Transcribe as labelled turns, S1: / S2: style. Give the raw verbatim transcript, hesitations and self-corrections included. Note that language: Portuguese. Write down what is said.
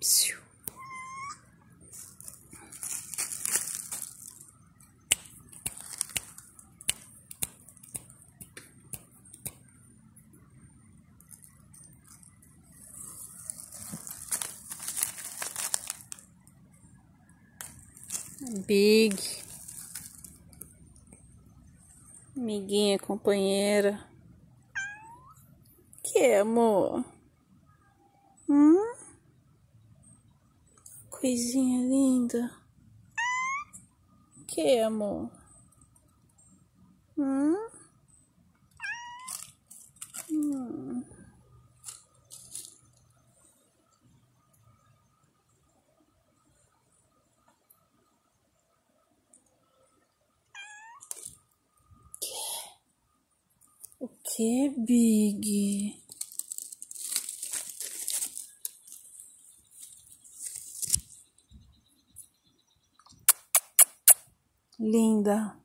S1: Psiu. Big, amiguinha, companheira. Que amor? Hum? Coisinha linda. Que amor? Hum? Hum. O que, Big? Linda.